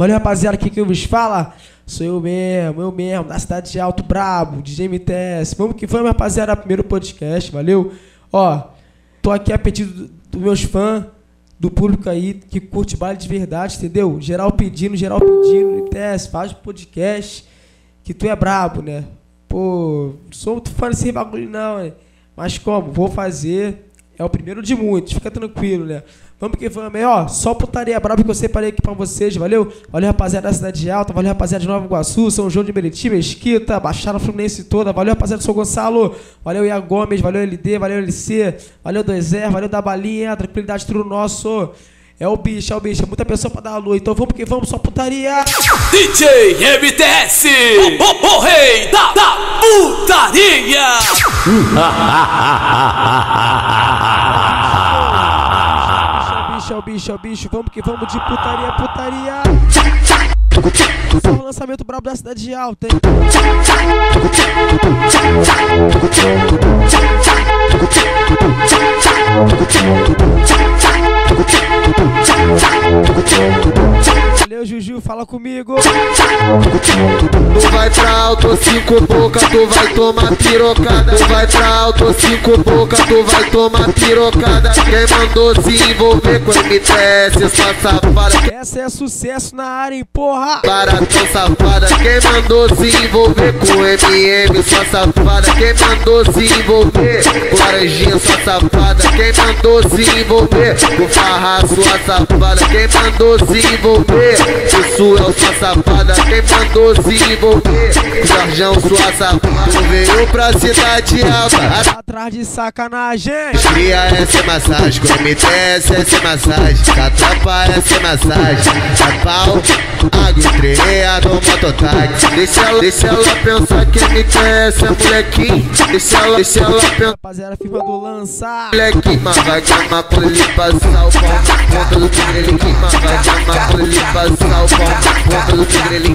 Valeu, rapaziada, aqui que vos fala. Sou eu mesmo, da cidade de Alto Brabo, DJ MTS. Vamos que vamos, rapaziada, primeiro podcast, valeu? Ó, tô aqui a pedido dos meus fãs, do público aí, que curte baile de verdade, entendeu? Geral pedindo, MTS, faz podcast, que tu é brabo, né? Pô, não sou muito fã desse bagulho não, né? Mas como? Vou fazer, é o primeiro de muitos, fica tranquilo, né? Vamos que vamos, ó, só putaria braba que eu separei aqui pra vocês, valeu? Valeu, rapaziada da Cidade Alta, valeu, rapaziada de Nova Iguaçu, São João de Meriti, Mesquita, Baixada Fluminense toda, valeu, rapaziada de São Gonçalo, valeu, Ia Gomes, valeu, LD, valeu, LC, valeu, 2R, valeu, da Balinha, tranquilidade, tudo nosso. É o bicho, é muita pessoa pra dar a lua, então vamos que vamos, só putaria. DJ MTS, o rei da putaria. Bicho, vamos que vamos de putaria. Só o lançamento brabo da Cidade Alta, hein? Valeu, Juju, fala comigo. Tu vai pra alto, 5 boca, tu vai tomar pirocada. Tu vai pra alto, 5 boca, tu vai tomar pirocada. Quem mandou se envolver com MTS, sua safada? Essa é sucesso na área, hein, porra. Baratão safada, quem mandou se envolver com MM, sua safada? Quem mandou se envolver com laranjinha, sua safada? Quem mandou se envolver com farra, sua safada? Quem mandou se envolver com sua safada? Quem mandou se envolver com Jorjão, sua safada? Tu veio pra Cidade Alta atrás de sacanagem. Cria essa massagem, com MTS essa massagem, da tropa essa massagem, da pau, água estreada, mototáxi. Deixa ela pensar que MTS é molequinho. Deixa ela pensar, rapaziada, firma do lança. molequinho, mas vai gamar por ele passar o pau na ponta do tigrelinho. Mas vai gamar por ele passar o pau na ponta do tigrelinho.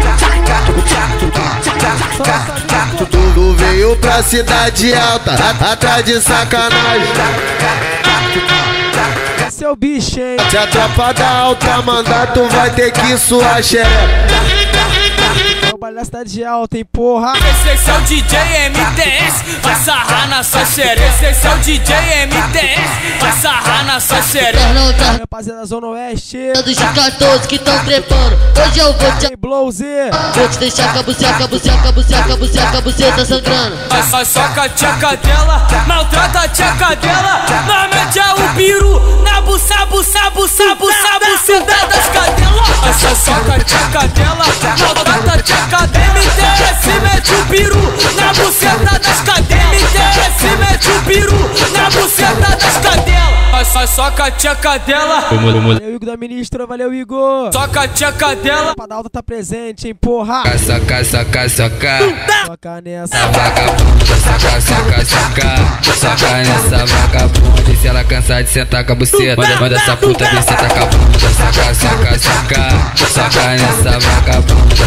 Tu veio pra Cidade Alta atrás de sacanagem. Esse é o bicho, hein? Se a tropa da alta mandar, tu vai ter que suar xereca. É o baile da Cidade Alta, hein, porra. Esse é o DJ MTS, vai sarrar na sua xereca. Esse é o DJ MTS, vai sarrar na sua xereca. Rapaziada da Zona Oeste, Dos 14 que tão trepando, hoje eu vou te Blowzy. te deixar com a buceta sangrando. Só soca a tcheca dela, maltrata a tcheca dela. Nós mete o piru na buceta das cadelas. Só soca a tcheca dela, maltrata a tcheca dela. MTS mete o piru na buceta das cadelas. MTS mete o piru na buceta das cadelas. Só soca a tcheca dela. Valeu, Igor da Ministra, valeu, Igor. Soca a tcheca dela. A Alta tá presente, hein, porra. Soca Soca nessa. vagabunda, soca nessa vagabunda. E se ela cansar de sentar com a buceta, manda essa puta vir sentar com a bunda. Soca nessa vagabunda,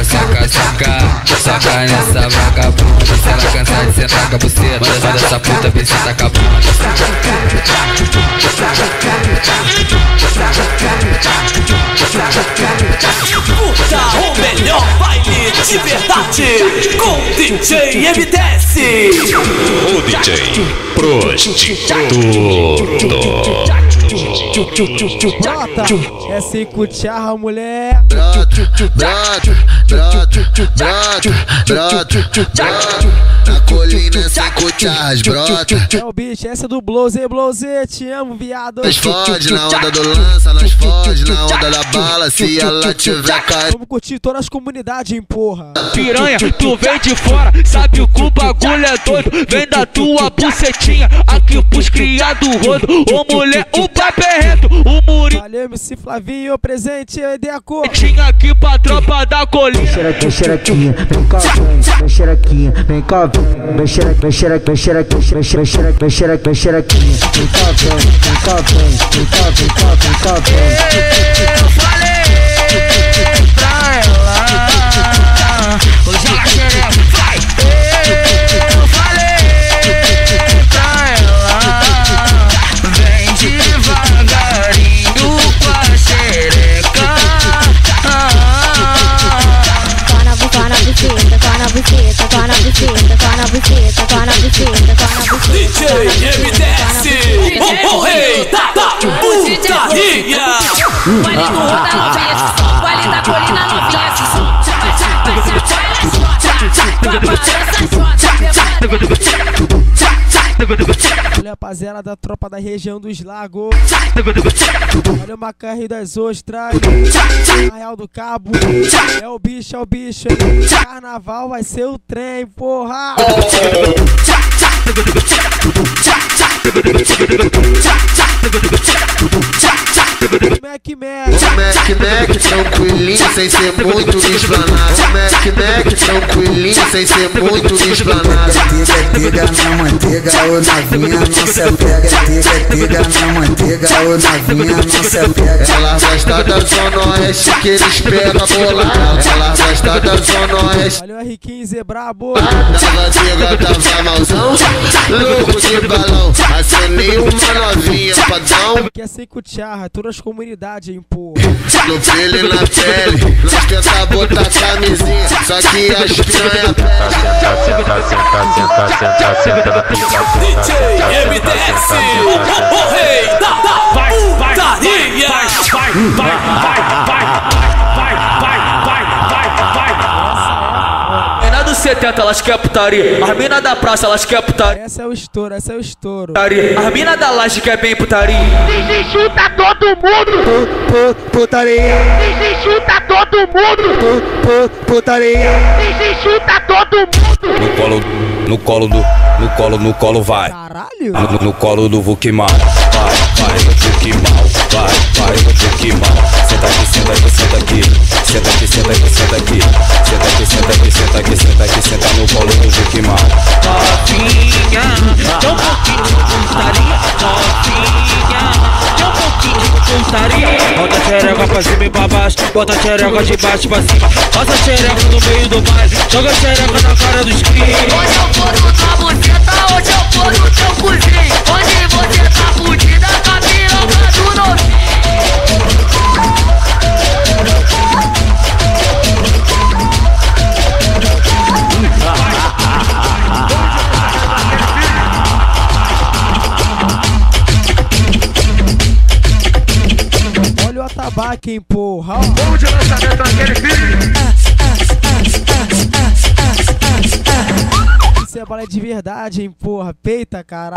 soca nessa vagabunda. E se ela cansar de sentar com a buceta, manda essa puta vir sentar com a bunda. Puta, o melhor baile de verdade com DJ MTS. O DJ Prostituto. Brota, é sem cucharra, mulher. Na colina sem cucharras, brota. É o bicho, essa é do Blowzy, te amo, viado. Nós fode na onda do lança, nós fode na onda da bala. Se ela tiver caído, Vamos curtir todas as comunidades, hein, porra. Piranha, tu vem de fora, sabe o que o bagulho é doido. Vem da tua bucetinha, aqui pros criado rodo. Ô mulher, o papo é reto, o murinho. Valeu, MC Flavinho, presente, Deco. Tinha aqui pra tropa da colina. Vem xerequinha, vem cá, vem xerequinha, vem cá, vem xerequinha, vem cá, vem. Eu falei pra ela, hoje ela quer vai. Eu falei pra ela, vem devagarinho com a xereca. MTS, o rei da putaria. Vale do Ruda novinha, vale da colina novinha. Olha a rapaziada da tropa da região dos lagos. Olha o Macarrão das Ostras. Arraial do Cabo. É o bicho, Carnaval vai ser o trem, porra. Mac, tranquilinho, sem ser muito explanado. Mac, tranquilinho, sem ser muito explanado. Pega na manteiga, ô novinha, não se pega. Pega na manteiga, ô novinha, não se pega. Ela gosta da Zona Oeste que eles pegam bolado. Ela gosta da Zona Oeste. Olha o R15 brabo. Tava cega, tava malzão, louco de balão. Acenei uma novinha, padrão. Que é sem cucharra, todas as comunidades, hein, porra. No pele e na pele, nós tenta botar camisinha, só que as piranha DJ MTS, o rei da putaria. Mina dos 70, elas quer putaria. As mina da praça, elas quer putaria. Essa é o estouro. As mina da laje quer bem putaria. Se chuta todo mundo. Putaria. Se chuta todo mundo. Putaria. Se chuta todo mundo. No colo vai. Caralho. No colo do Vukimal. Vai, no Vukimal. Vai, no Vukimal. Senta aqui. Senta no colo do Vukimal. Novinha, dá um pouquinho de putaria. Novinha, dá um pouquinho de putaria. Bota a xereca pra cima e pra baixo, bota a xereca de baixo pra cima. Passa a xereca no meio do baile, joga a xereca na cara dos cria. Hoje eu vou no tua buceta, hoje eu vou no teu cozinho. Onde você tá fudida com a piroca do novinho. Olha o atabaque, hein, porra. Vamos de lançamento naquele filho. Isso é bala de verdade, hein, porra. Peita, caralho.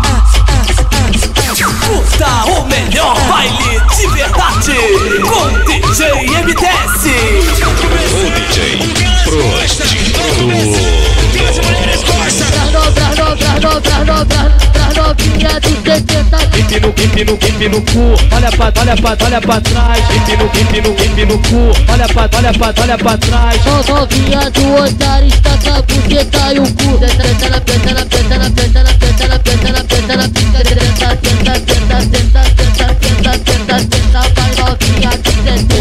Curta o melhor baile de verdade com DJ MTS. O DJ Pra novinha do 70. Pipi no cu, olha pra trás. Pipi no cu, olha pra trás. Novinha do otário está com a buceta e o cu. Senta na pica, vai novinha do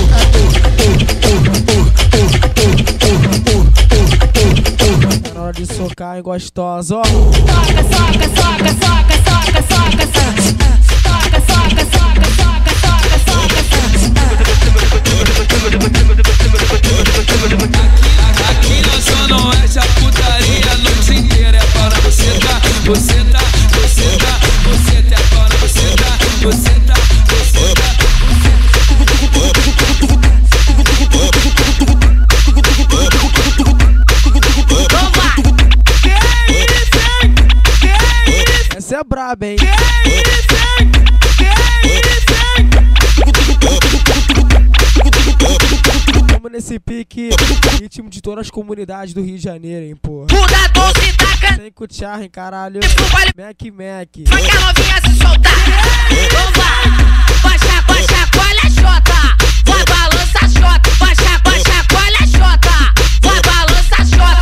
70. Na hora de socar, hein, gostosa, ó. Aqui na Zona Oeste a putaria a noite inteira é pau na buceta. Buceta, é pau na buceta. Buceta. Essa é braba, hein? Vamos nesse pique, ritmo de todas as comunidades do Rio de Janeiro, hein, porra. Muda doce, taca. Sem cucharra, hein, caralho. Mac. Vai que a novinha se soltar. Vamos lá. Baixa, colha a xota. Vai balança a xota. Baixa, colha a xota. Vai balança a xota.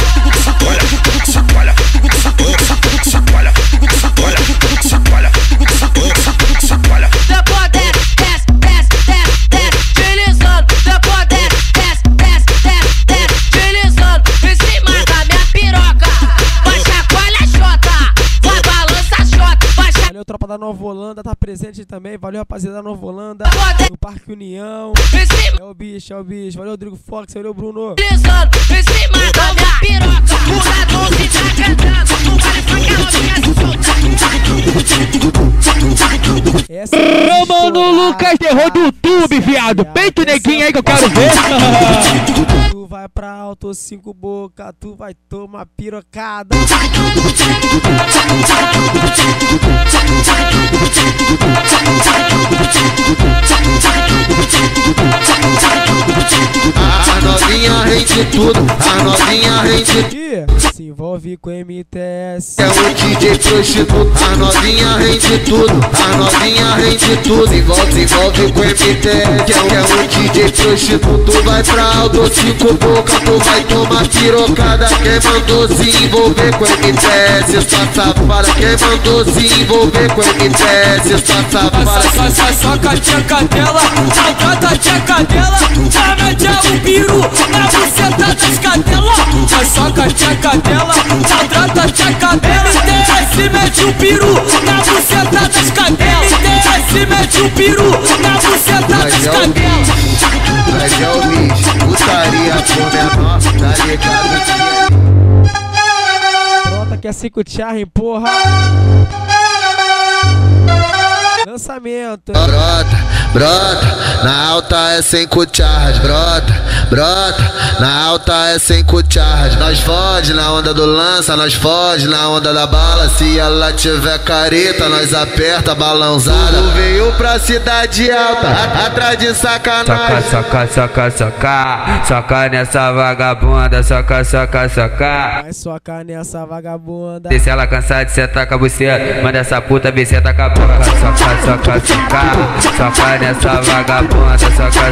Depois desce, deslizando. Depois desce, deslizando. Em cima da minha piroca. Baixa, colha a xota. Vai balança a xota. Valeu, tropa da Nova Holanda, tá presente também. Valeu, rapaziada da Nova Holanda. No Parque União. É o bicho. Valeu, Rodrigo Fox. Valeu, Bruno. Deslizando. Em cima da minha piroca. O ladrão se tá cantando. O cara novinha se soltar. Meu mano Lucas terror do YouTube, viado. Peito neguinho aí que eu quero ver. Tu vai pra alto, 5 boca, tu vai tomar pirocada. A novinha rende tudo, a novinha rende tudo. Se envolve com MTS. É o DJ prostituto, a novinha rende tudo, a novinha rende tudo. Se envolve com MTS, é o DJ prostituto. Vai pra alto, 5 boca, tu vai tomar pirocada. Quem mandou se envolver com MTS, sua safada. Quem mandou se envolver com MTS, sua safada. Soca a tcheca dela, maltrata a tcheca dela. Já mete o piru na buceta das cadelas. Soca a tcheca dela, maltrata a tcheca dela. MTS mete o piru na buceta das cadelas. MTS mete o piru na buceta das cadelas. Mas é o bicho, putaria por menor, tá ligado que Brota que é 5 charring, porra. Lançamento. Brota, na alta é 5 charge. Brota, na alta é 5 charge. Nós foge na onda do lança, nós foge na onda da bala. Se ela tiver careta, nós aperta a balãozada. Tu veio pra cidade alta, atrás de sacanagem. Soca nessa vagabunda, soca. Vai socar nessa vagabunda. Se ela cansar de sentar com a buceta, manda essa puta vir sentar com a boca. Soca nessa vagabunda, soca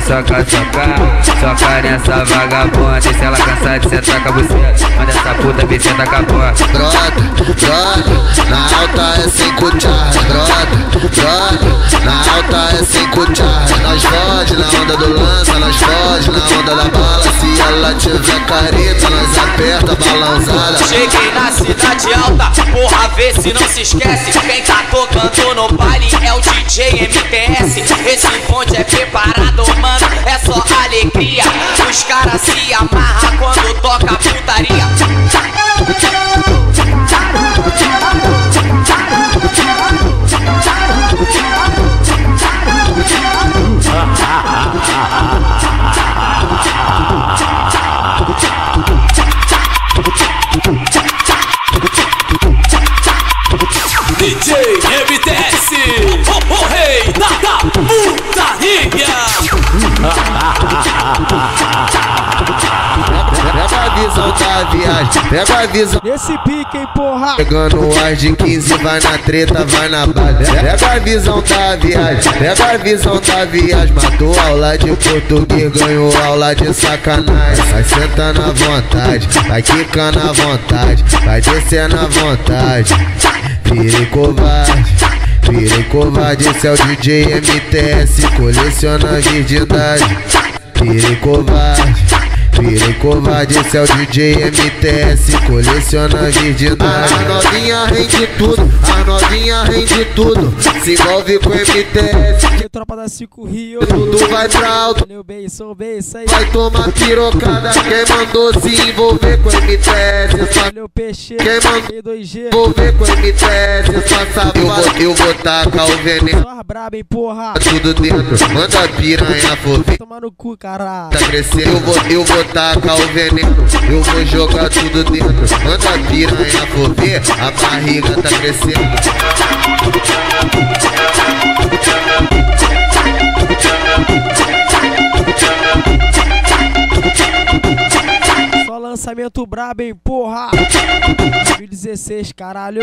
nessa vagabunda. Se ela cansar de sentar com a buceta, manda essa puta vir sentar com a boca. Brota, na alta é 5 charge. Brota, na alta é 5 charge. Nós foge na onda do lança, nós foge na onda da bala. Se ela tiver careta, nós aperta a balãozada. Cheguei na cidade alta, porra, vê se não se esquece. Quem tá tocando no baile é o DJ MTS. Esse bonde é preparado, mano, é só alegria. Os caras se amarram quando toca putaria. DJ MTS, o rei da putaria. Pega a visão da viagem, pega a visão. Nesse pique, hein, porra. Pegando as de 15, vai na treta, vai na base. Pega a visão da viagem, pega a visão da viagem. Matou aula de português, ganhou aula de sacanagem. Vai sentando à vontade, vai quicando à vontade, vai descendo à vontade. Virei covarde, esse é o DJ MTS, coleciona virgindade. Virei covarde, esse é o DJ MTS, coleciona virgindade. A novinha rende tudo, a novinha rende tudo. Se envolve com MTS, Que tropa da 5 Rio. tudo vai pra alto. Valeu, bem, sou bem, isso aí. Vai tomar pirocada, quem mandou se envolver com MTS? Valeu, peixe. Quem mandou 2G. envolver com MTS? Só safada. Eu vou tacar o veneno, Só braba, hein, porra. tudo dentro. Manda piranha fofinha, Tomar no cu, caralho. tá crescendo. Eu vou tacar o veneno, eu vou jogar tudo dentro. Manda piranha fofinha, a barriga tá crescendo. Só lançamento brabo, hein, porra. 2016, caralho.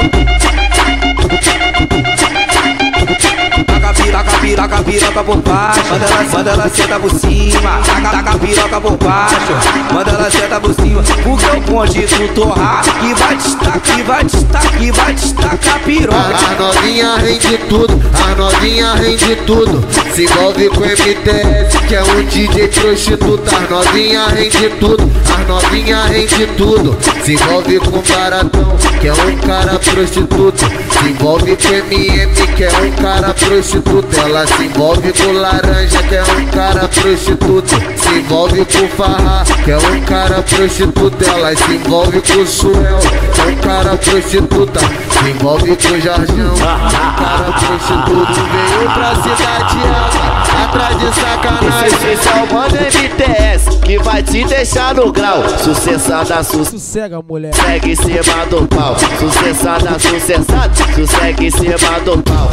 Taca a piroca por baixo, manda ela senta por cima. Taca a piroca por baixo, manda ela senta por cima. Porque o bonde do torrar que vai destacar a piroca. A novinha rende tudo, a novinha rende tudo. Se envolve com MTS, que é um DJ prostituta. A novinha rende tudo, a novinha rende tudo. Se envolve com Baratão, que é um cara prostituto. Se envolve com MM, creme, quer um cara prostituto. Ela se envolve com laranja, quer um cara prostituto. Se envolve com farra, quer um cara prostituto. Ela se envolve com suel, quer um cara prostituta. Se envolve com Jorjão, um cara prostituto. Veio pra cidade alta, atrás de sacanagem. Esse é o mano MTS que vai te deixar no grau. Sucessada, sossega, mulher. Segue em cima do pau. Sucessada, sucessada, sossega em cima do pau.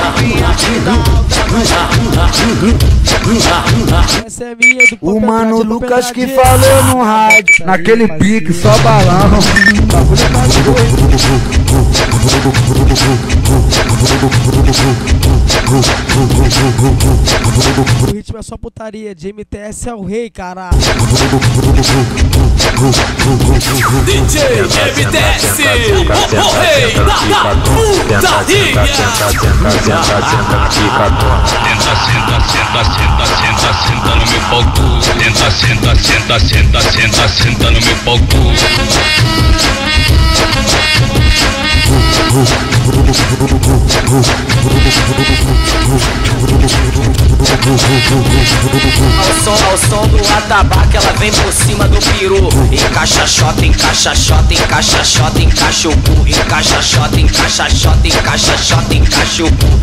Essa é minha do o mano Lucas que falou no rádio, naquele pique, só balão. O ritmo é só putaria, de MTS é o rei, caralho. DJ MTS, o rei da putaria. Senta no meu pau. Senta no meu pau. Ao som do atabaque, ela vem por cima do peru. Encaixa xota, encaixa xota, encaixa xota, encaixa o cu. Encaixa xota, encaixa xota, encaixa xota, encaixa o cu.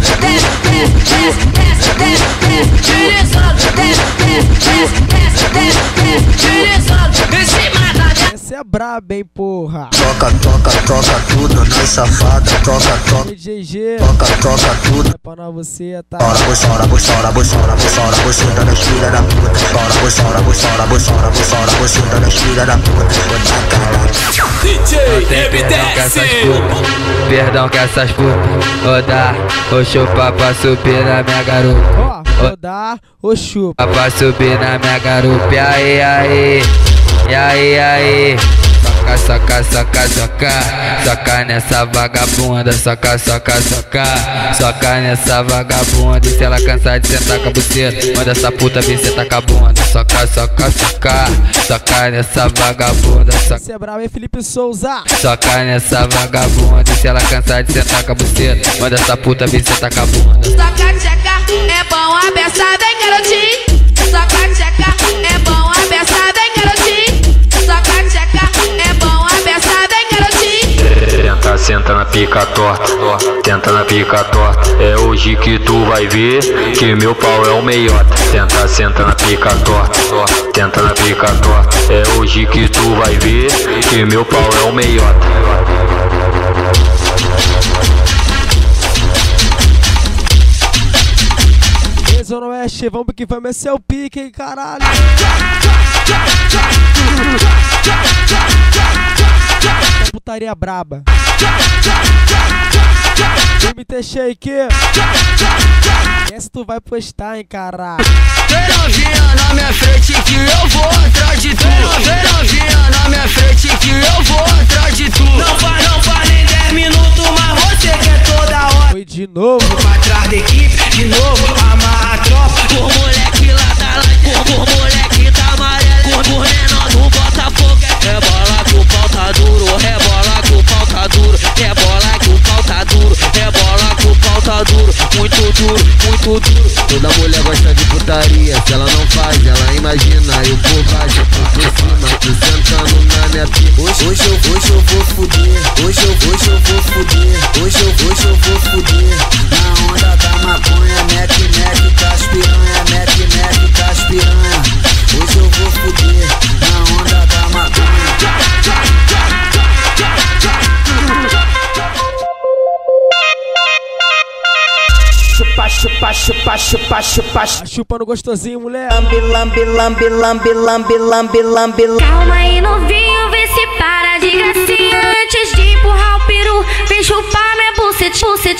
Essa é braba, hein, porra. Toca tudo, nós safada. Toca, GG. Toca tudo. É pra nós você, tá? Bora, buceta das filhas da puta. Bora, buceta das filhas da puta. DJ MTS. Perdão que essas putas. Rodar, ou chupar pra subir na minha garupa. Ó, rodar, ou chupa. Pra subir na minha garupa. E aí. Soca nessa vagabunda. Soca nessa vagabunda. E se ela cansar de sentar com a buceta, manda essa puta vir sentar com a bunda. Soca nessa vagabunda. Você é bravo, hein, Felipe Souza? Soca nessa vagabunda. E se ela cansar de sentar com a buceta, manda essa puta vir sentar com a bunda. Soca tcheca, é bom a beçada, hein, garotinho? Soca tcheca, é bom a beçada, hein, garotinho? Soca tcheca, é bom a beçada, hein, garotinho? Senta na pica torta, tenta na pica torta. É hoje que tu vai ver que meu pau é o meiota. Senta na pica torta, tenta na pica torta. É hoje que tu vai ver que meu pau é o meiota. Zona Oeste, vamos que vamos, esse é o pique, hein, caralho. Putaria braba. MT Shake. Essa tu vai postar, hein, caralho. Vem novinha na minha frente que eu vou atrás de tu. Vem novinha na minha frente que eu vou atrás de tu. Não faz nem 10 minutos, mas você quer toda hora. Foi de novo. Pra trás da equipe, de novo, amarra a tropa. Por moleque lá da live, por moleque da amarela, por menor do Botafogo. Rebola que o pau tá duro, rebola que o pau tá duro, rebola que o pau tá duro, rebola que o pau tá duro, muito duro, muito duro. Toda mulher gosta de putaria, se ela não faz, ela imagina. Eu por baixo, por cima, tu sentando na minha pica. Hoje eu vou fuder, hoje eu vou fuder, hoje eu vou fuder. Na onda da maconha, mec, caspiranha, mec, caspiranha. Hoje eu vou fuder, na onda da maconha. Chupa no gostosinho, mulher. Calma aí, novinho, vê se para de gracinha. Antes de empurrar o peru, vem chupar minha buceta.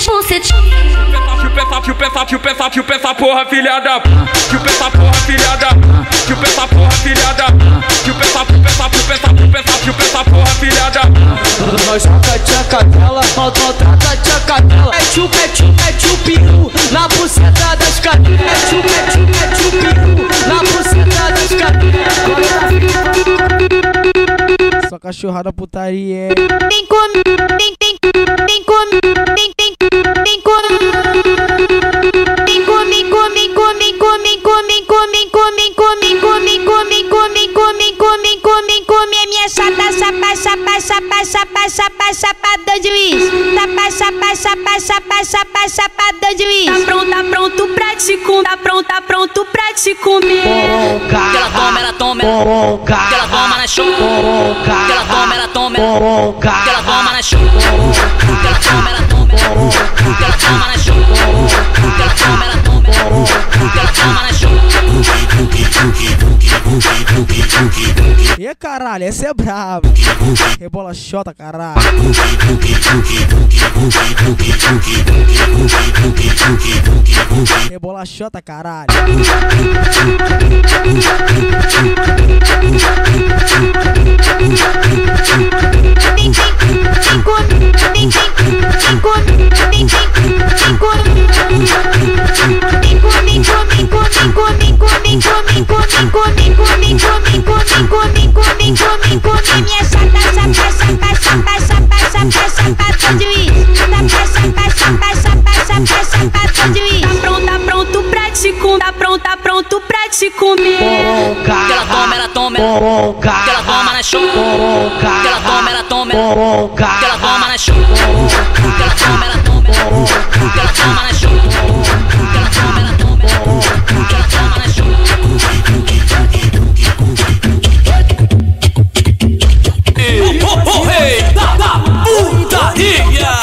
Chupa essa porra, filhada. Chupa essa porra, filhada. Chupa essa porra, filhada. Chupa essa porra, filhada. Nós saca tchaca dela, maltrata tchaca dela. É chupiru na buceta das cadeiras. É chupiru na buceta das cadeiras. Só cachorrada putaria, Vem comigo. do juiz. Chapa, chapa, chapa, chapa, chapa, chapa do juiz. Tá pronto pra te comer. Tá pronto pra te comer. Que ela toma, que ela toma na chuva. Que ela toma, que ela toma na chuva. Que ela toma, que ela toma na chuva. Que ela toma, que ela toma na chuva. E caralho, essa é brava. Rebola xota, caralho. Rebola xota, caralho. Minha chapa, chapa, chapa, chapa, chapa, chapa, chapa do juiz. Chapa, chapa, chapa, chapa, chapa, chapa do juiz. Tá pronto pra te comer. Tá pronto pra te comer. Que ela toma, que ela toma na chuva. Que ela toma, que ela toma na chuva. Que ela toma, que ela toma na chuva. Que ela toma, que ela toma na chuva. O rei da putaria.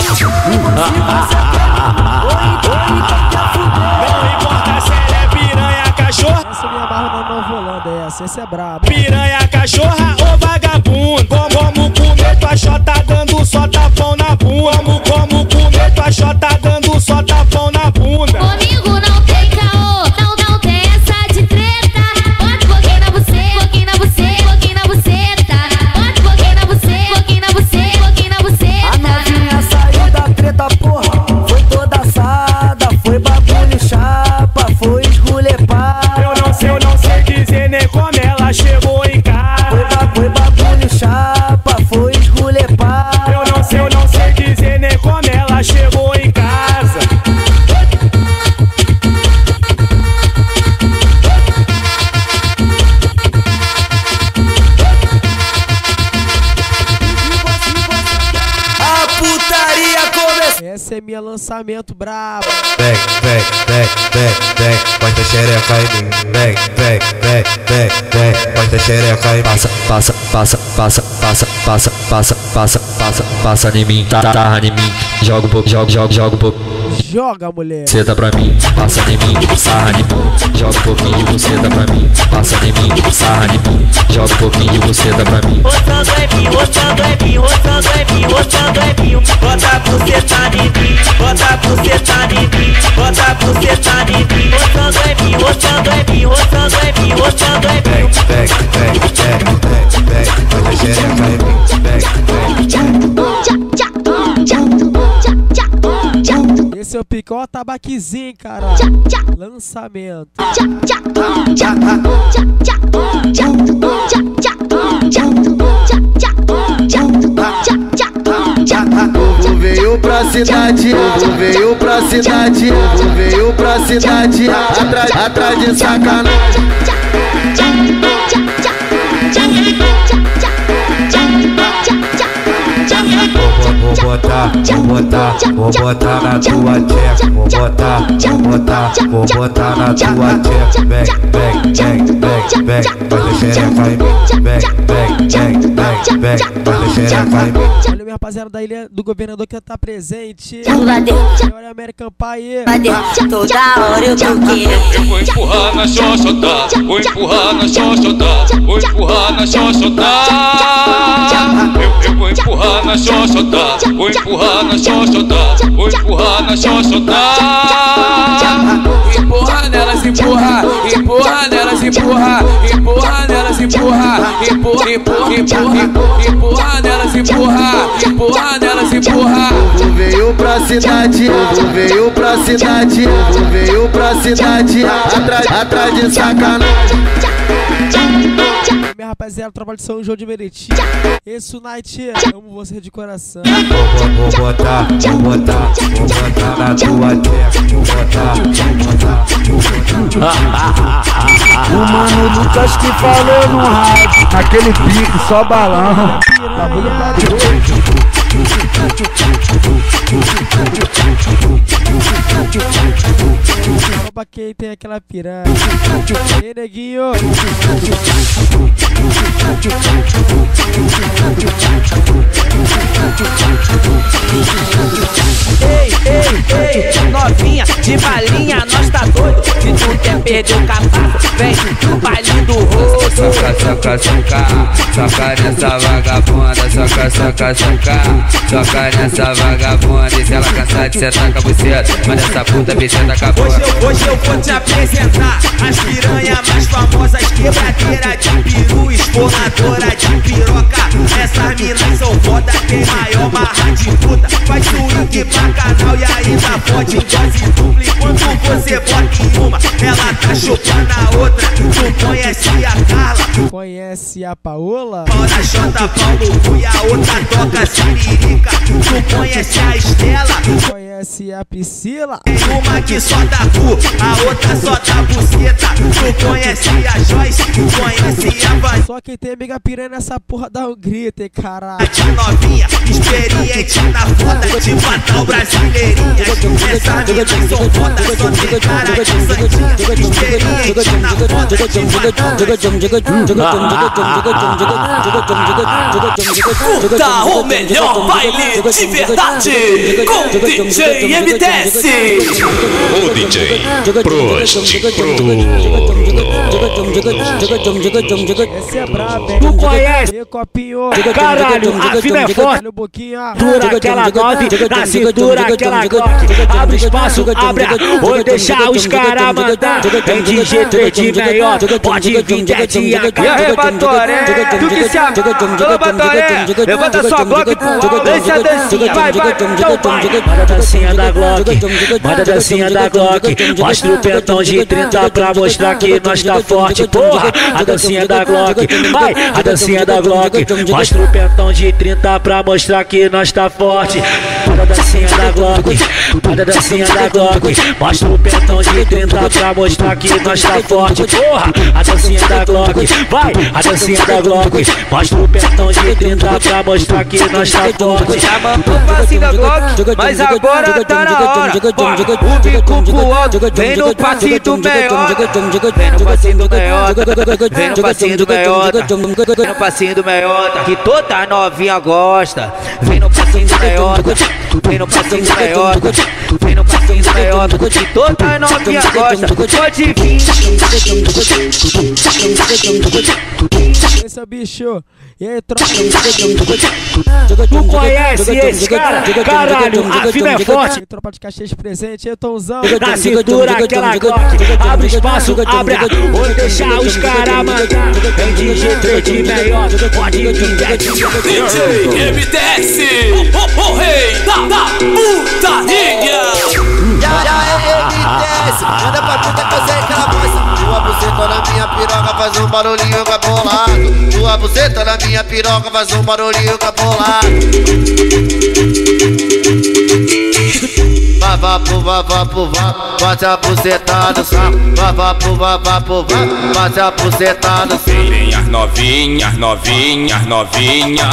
Não importa se ela é piranha, cachorra. Essa eu me amarro na Nova Holanda, essa é braba. Piranha, cachorra ou vagabundo. Como comer tua xota dando só tapão na bunda. Como comer tua xota dando só tapão na bunda. Comigo não tem caô, não tem essa de treta. Bota um pouquinho na buceta, pouquinho na buceta, pouquinho na buceta. Bota um pouquinho na buceta, pouquinho na buceta, pouquinho na buceta. A novinha saiu da treta, porra. Foi toda assada, foi bagulho chapa, foi esgulepada. Eu não sei dizer nem como ela chegou em casa. Foi bagulho chapa, foi esgulepada. Eu não sei dizer nem como ela chegou em casa. A putaria começou. Essa é minha lançamento brabo. Bota xereca em mim. Bota xereca em mim. Passa em mim, tarra em mim. Joga um pouco, joga um pouco. Joga, mulher. Senta pra mim, passa em mim, sarra em mim. Joga um pouquinho, buceta pra mim. Passa em mim, sarra em mim. Joga um pouquinho, buceta pra mim. Roçando é mim, roçando é mim, roçando é mim, roçando é mim. Bota a buceta em mim, bota a buceta em mim, bota a buceta em mim. Roçando é mim, roçando é mim, roçando é mim, roçando é mim. Bota xereca em mim. Esse é o picó tabaquizinho, cara. Lançamento. Veio pra cidade, veio pra cidade, veio pra cidade, atrás de sacanagem. Vou botar na tua tcheca. Vou botar na tua tcheca. Bota xereca em mim. Bota xereca em mim. Olha minha rapaziada da ilha do governador que tá presente. Olha a American Pie. Toda hora eu tô querendo. Eu vou empurrar na xoxota, vou empurrar na xoxota, vou empurrar na xoxota. Eu vou empurrar na xoxota, vou empurrar na xoxota, vou empurrar na xoxota. Empurra nelas, empurra, empurra nelas, empurra, empurra nelas, empurra, empurra, empurra, empurra, empurra nelas, empurra, empurra nelas, empurra. Veio pra cidade, veio pra cidade, veio pra cidade, atrás de sacanagem. Minha rapaziada, trabalho de São João de Meriti. Esse Night, amo você de coração. Vou botar na tua tcheca. O mano Lucas que falou no rádio, naquele pique, só balão. Bagulho pra Só pra quem tem aquela piranha. Ei, neguinho. Ei, novinha, de balinha, nós tá doido. Se tu quer perder o capaço, vem no baile do rosto. Soca nessa vagabunda, soca nessa vagabunda. E se ela cansar de sentar com a buceta, manda essa puta ver senta com a boca. Hoje eu vou te apresentar as piranhas mais famosas, quebradeira de peru, esforradora de piroca. Essas minas são foda, tem maior marra de puta. Faz swing bacanal e ainda pode em dose dupla. Enquanto você bota em uma, ela tá chupando a outra. Tu conhece a Carla? Conhece a Paola? Paula Jota, Paulo Cu e a outra toca siririca. Tu conhece a Estela? Conhece a Priscila? Tem uma que só dá cu, a outra só dá buceta. Tu conhece a Joyce? Conhece a Van. Só quem tem amiga piranha nessa porra dá um grito, hein, caralho. De novinha, experiente na foda de batal brasileirinhas. Essas minas são foda, só tem cara de santinha. Experiente na foda de Curta o melhor baile de verdade com DJ MTS. O DJ Esse é brabo, hein? Tu conhece? Copinho. Caralho, a vida é forte. Dura aquela 9, na cintura aquela Glock. Abre espaço, abre a... Vou deixar os caras mandar. Vem de G3 de meiota, pode vir de AK. E aí, Batoré, tu que se ama. Ô, Batoré, levanta sua Glock pro alto, deixa a dancinha, vai, então vai. Manda a dancinha da Glock, manda a dancinha da Glock. Mostra o pentão de 30 pra mostrar que nós tá forte, porra. A dancinha da Glock, vai, a dancinha da Glock. Mostra o pentão de 30 pra mostrar que nós tá forte. Manda a dancinha da Glock, manda a dancinha da Glock. Mostra o pentão de 30 pra mostrar que nós tá forte, porra. A dancinha da Glock, vai, a dancinha da Glock. Mostra o pentão de 30 pra mostrar que nós tá forte. Já mandou o passinho da Glock, mas agora tá na hora. O bico pro alto, vem no passinho do meiota. Vem no passinho do meiota, vem no passinho do meiota. Vem no passinho do meiota, que toda novinha gosta. Vem no passinho do meiota, vem no passinho do meiota. Vem no passinho do meiota, que toda novinha gosta. Pode vir. Esse é o bicho. E aí, troca. Tu conhece esse cara? Caralho, a vida é forte. Tropa de cachês presente, Etãozão. Na cintura aquela Glock. Abre espaço, abre a... Vou deixar os caras mandar. Vem de G3 de meiota, pode vir DJ MTS, o rei da putaria. MTS, manda pra puta que eu sei que ela gosta. Tua buceta na minha piroca faz um barulhinho capolado. Tua buceta na minha piroca faz um barulhinho capolado. Vá pro vá, bate a buceta no saco. Vá pro vá, bate a buceta no saco. Vem as novinhas, novinhas, novinhas.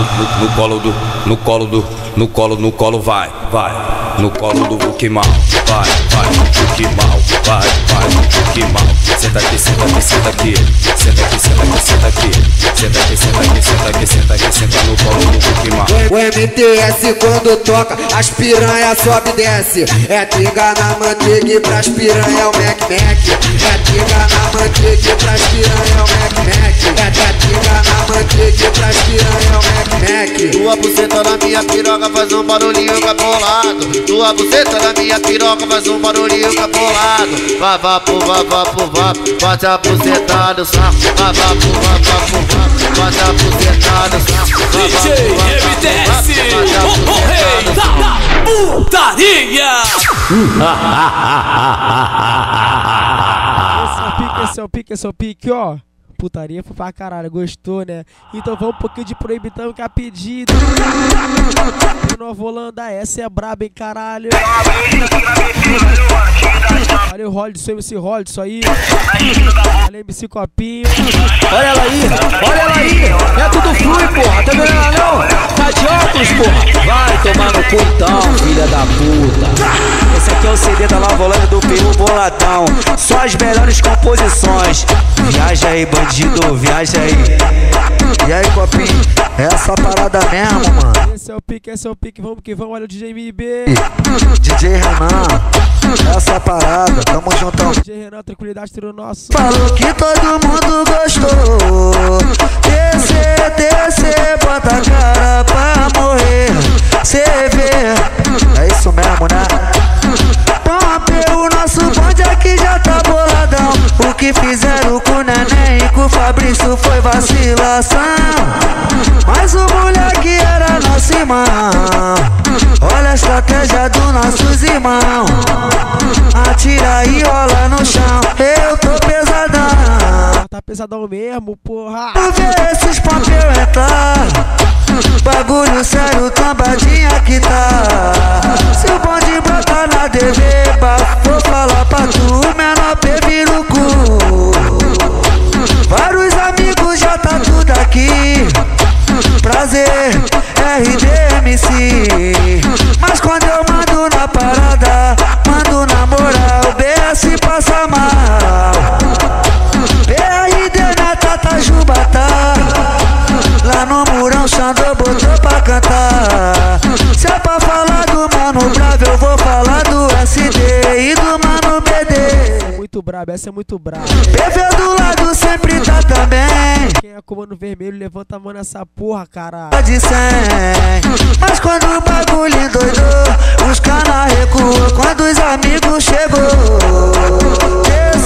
No colo, vai. No colo do Vukimal, vai, no Vukimal, vai, no Vukimal. Senta aqui, senta aqui, senta aqui. Senta aqui, senta aqui, senta aqui. Senta aqui, senta aqui, senta aqui, senta aqui, senta no colo do Vukimal. O MTS quando toca, as piranha sobe e desce. É triga na manteiga e pras piranha é o Mac Mac. É triga na manteiga e pras piranha é o Mac Mac. É triga na manteiga e pras piranha é o Mac Mac. Tua buceta na minha piroca faz um barulhinho capolado. Tua buceta na minha piroca faz um barulhinho capolado. Vá pro vá, bate a buceta no saco. Vá pro vá, bate a buceta no saco. DJ MTS, o rei da putaria. Esse é o pique, ó. Putaria foi pra caralho, gostou, né? Então vamos um pouquinho de proibidão que é a pedido. Nova Holanda, essa é braba, hein, caralho. Valeu, Rolds, MC Rolds, isso aí. Valeu, MC Copinho. Olha ela aí. É tudo flui, porra. Tá vendo ela não? Tá de óculos, porra. Vai, grupo então, filha da puta. Esse aqui é o CD da Nova Holanda do Peru Boladão. Só as melhores composições. Viaja aí, bandido, viaja aí. E aí, copinho, é essa parada mesmo, mano. Esse é o pique, vamos que vamos, olha o DJ MB. DJ Renan, essa parada, tamo juntão. DJ Renan, tranquilidade, tiro nosso. Falou que todo mundo gostou. Descer, bota a cara pra morrer. Cê vê, é isso mesmo, né? Pompe, o nosso bonde aqui já tá boladão. O que fizeram com o Neném e com o Fabrício foi vacilação. Mas o moleque era nosso irmão. Olha a estratégia dos nossos irmãos. Atira e rola no chão. Eu tô pesadão. Tá pesadão mesmo, porra. Vou ver esses papel entrar. Bagulho sério, cambadinha que tá. Se o bonde botar na TV, vou falar pra tu, menor P vira o cu. Vários amigos já tá tudo aqui. Prazer, RDMC. Mas quando eu mando na parada, mando na moral, BS passa mal. BRD na Tata Jubatá. Lá no Murão, Xandô botou pra cantar. Se é pra falar do Mano Bravo, eu vou falar do SD e do Mano BD. Muito brabo, essa é muito braba. PV do lado sempre tá também. Quem é comando vermelho, levanta a mão nessa porra, caralho. De 100. Mas quando o bagulho endoidou, os cana recuou quando os amigos chegou.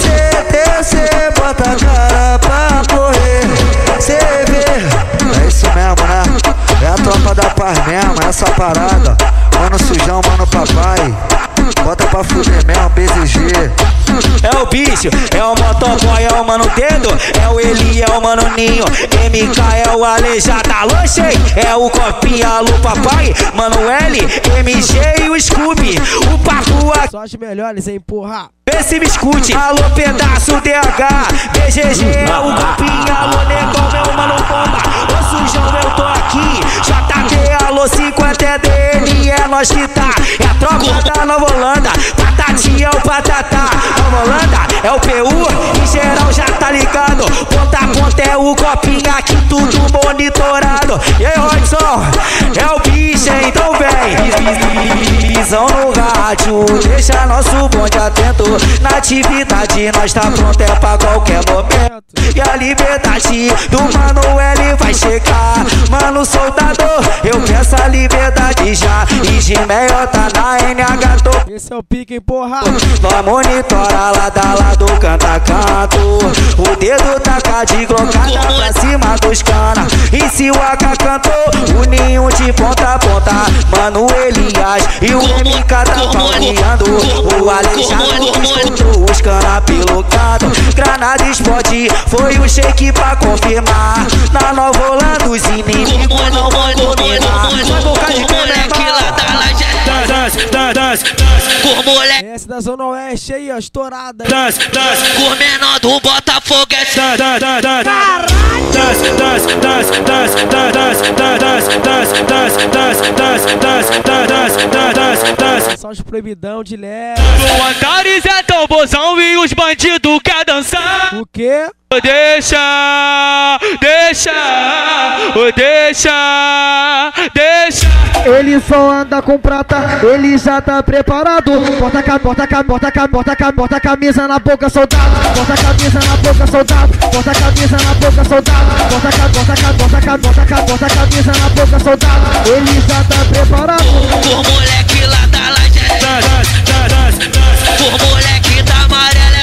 Descer, bota a cara pra correr. Cê vê, é isso mesmo, né? É a tropa da paz mesmo, essa parada. Mano sujão, mano papai. Bota pra fuder mesmo, BZG. É o bicho, é o motoboy, é o mano dedo. É o Eli, é o mano Ninho. MK é o Aleijada, Lochei. É o Copinha, alô papai. Mano L, MG e o Scooby. O papo aqui. Só as melhores, hein, porra. Vê se me escute. Alô pedaço DH. BGG é o Copinha, alô negão, meu mano bomba. Ô sujão, eu tô aqui. JT, alô 50 é dele, é nós que tá. É a tropa da Nova Holanda. Patati é o Patatá. Nova Holanda é o PU, em geral já tá ligado. Ponta a ponta é o Copinha, aqui tudo monitorado. E aí, Rodson, é o bicho, então vem. Visão no rádio, deixa nosso bonde atento. Na atividade nós tá pronto, é pra qualquer momento. E a liberdade do Mano L vai chegar. Mano soldador, eu peço a liberdade já. E de melhor tá na NH, tô. Esse é o pique, hein, porra. Nós monitora lado a lado, canta a canto. O dedo taca de glocada pra cima dos cana. E se o AK cantou, o ninho de ponta a ponta. Mano Elias e o MK tá falando. O Alexandre escutou os cana pilotado. Granada explode, foi o shake pra confirmar. Na Nova Holanda os inimigos não vão dominar. Vai bocar de moleque lá da laje. Com moleque. Essa da Zona Oeste aí, ó, estourada. Com o menor do Botafogo. Só os proibidão de leve. O Antares é tão bozão e os bandidos quer dançar. O quê? Deixa. Ele só anda com prata, ele já tá preparado. Bota a camisa na boca, soldado. Bota a camisa na boca, soldado. Bota a camisa na boca, soldado. Bota a camisa na boca, soldado. Ele já tá preparado. Por moleque lá da laje. Por moleque da amarela.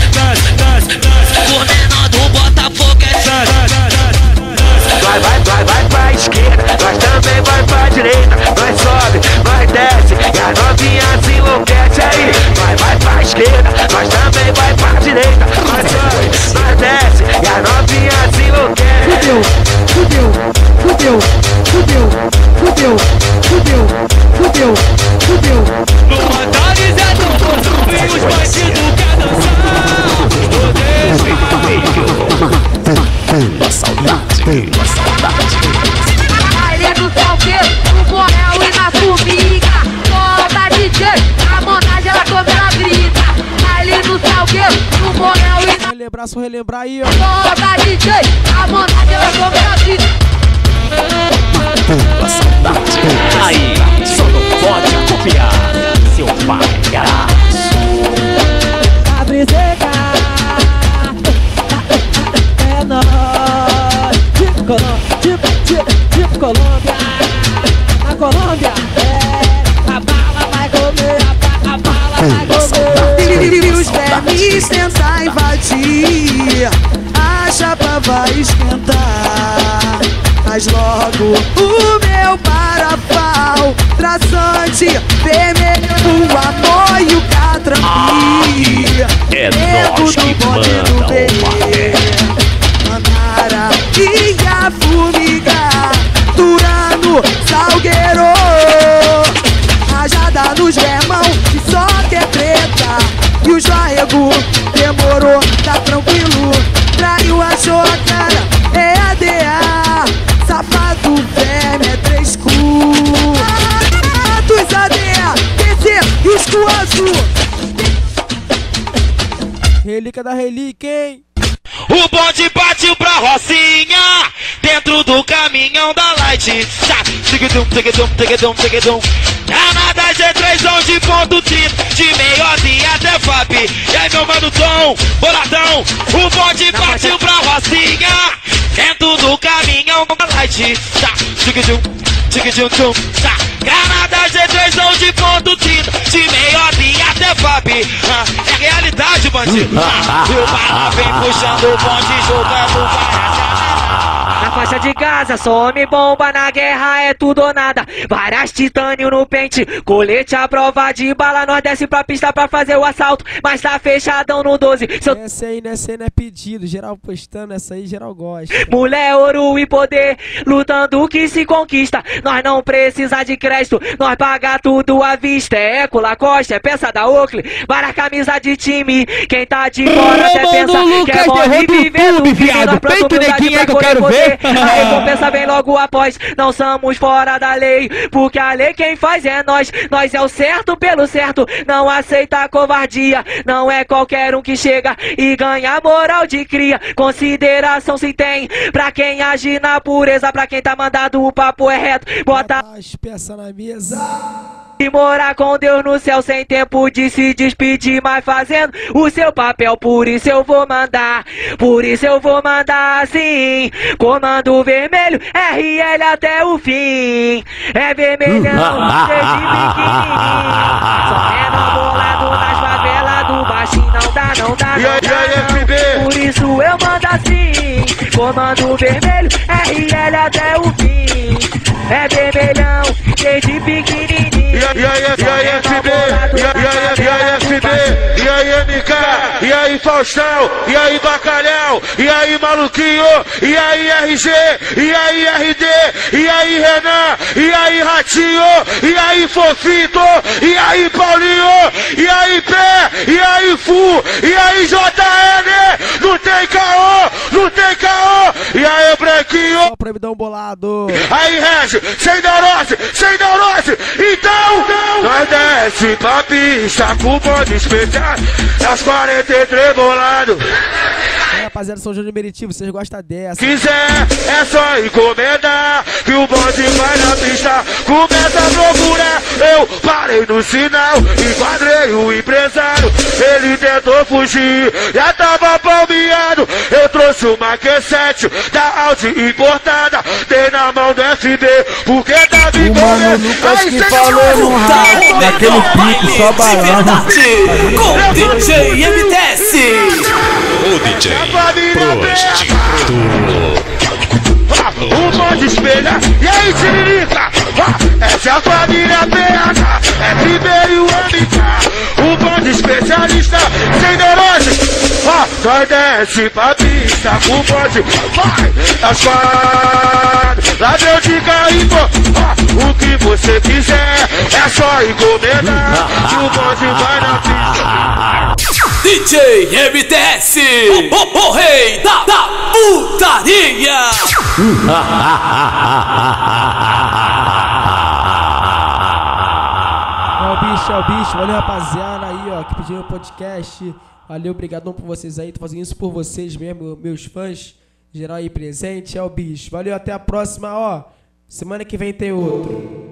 Por menor do Botafogo. Vai pra esquerda, nós também vai pra direita. Nós sobe, nós desce, e a novinha se enlouquece aí. Vai pra esquerda, nós também vai pra direita. Nós sobe, nós desce, e a novinha se enlouquece. Fudeu. No Antares é tão bozão e os bandidos quer dançar. Saudade. Baile do salgueiro, no Borel e na Sumir. isqueiro, no Monel e Só relembrar aí, ó. toda DJ, a montada ela come assim. Pula saudade. Aí, só não pode copiar seu palhaço. Abre seca. É nóis. Tipo Colômbia. Na Colômbia, a bala vai comer, a bala vai comer. E os vermes tentar invadir, a chapa vai esquentar. Mas logo o meu parafal traçante, vermelho, o amor e o catrampi. É nós que manda o Manara e a formiga, Turano, Salgueiro. Rajada nos vermão, que só quer treta. E o Jarrego demorou, tá tranquilo. Traiu, achou a cara, é ADA. Safado, verme, é 3 cu. Dos ADA, PC e os cu azul. Relíquia da relíquia, hein? O bonde partiu pra Rocinha, dentro do caminhão da Light. Tigidum, tigidum, tigidum, tigidum. Granada G3 onde ponto de meiota até FAP. E aí meu mano Tom, boladão. O bonde partiu pra Rocinha, dentro do caminhão da Light. Tigidum, tigidum, tum. Granada G3 onde ponto de meiota até FAP. É realidade, bandido. E o bala vem puxando o bonde, jogando Na faixa de Gaza, só homem bomba, na guerra é tudo ou nada. Várias titânio no pente, colete à prova de bala. Nós desce pra pista pra fazer o assalto, mas tá fechadão no 12. Essa aí não é pedido, geral postando, essa aí geral gosta. Mulher, ouro e poder, lutando que se conquista. Nós não precisa de crédito, nós paga tudo à vista. É Eco, Lacoste, é peça da Oakley, várias camisas de time. Quem tá de fora até pensa que é morre vivendo. Viado, peito neguinho é que eu quero ver. A recompensa vem logo após. Não somos fora da lei, porque a lei quem faz é nós. Nós é o certo pelo certo, não aceita covardia. Não é qualquer um que chega e ganha moral de cria. Consideração se tem pra quem age na pureza. Pra quem tá mandado o papo é reto. Bota as peças na mesa e morar com Deus no céu sem tempo de se despedir, mas fazendo o seu papel. Por isso eu vou mandar, por isso eu vou mandar sim. Comando vermelho, RL até o fim. É vermelhão, desde pequenininho. Só é bolado nas favelas do baixinho. Não dá, não dá, não dá, não. Por isso eu mando assim. Comando vermelho, RL até o fim. É vermelhão, desde pequenininho. E aí FB, e aí FB, e aí MK, e aí Faustão, e aí Bacalhau, e aí Maluquinho, e aí RG, e aí RD, e aí Renan, e aí Ratinho, e aí Fofito, e aí Paulinho, e aí Pé, e aí Fu, e aí JN, não tem caô, não tem caô, e aí Branquinho, ó, proibidão bolado. Aí Regi, sem neurose, então nós desce pra pista com o bonde especial, das 43 bolado. Rapaziada, São João de Meriti, vocês gostam dessa? Quiser, é só encomendar, que o bonde vai na pista, começa a procurar. Eu parei no sinal, enquadrei o empresário, ele tentou fugir, já tava palmeado. Eu trouxe uma Q7 da Audi importada, dei na mão do FB, porque tá me comendo. Lucas que falou no rádio, naquele pique, só balão. Com DJ MTS. O DJ o bonde espelha, e aí Tiririca, essa é a família PH, FB e o MK, o bonde especialista, sem neurose, nós desce pra pista, o bonde vai, as quadras, ladrão de carimbo, o que você quiser, é só encomendar, que o bonde vai na pista. DJ MTS, o rei da putaria. Ó, o podcast é o bicho. Valeu, rapaziada aí, ó, que pediu o podcast. Valeu, obrigadão por vocês aí. Tô fazendo isso por vocês mesmo, meus fãs. Geral aí presente, é o bicho. Valeu, até a próxima, ó. Semana que vem tem outro.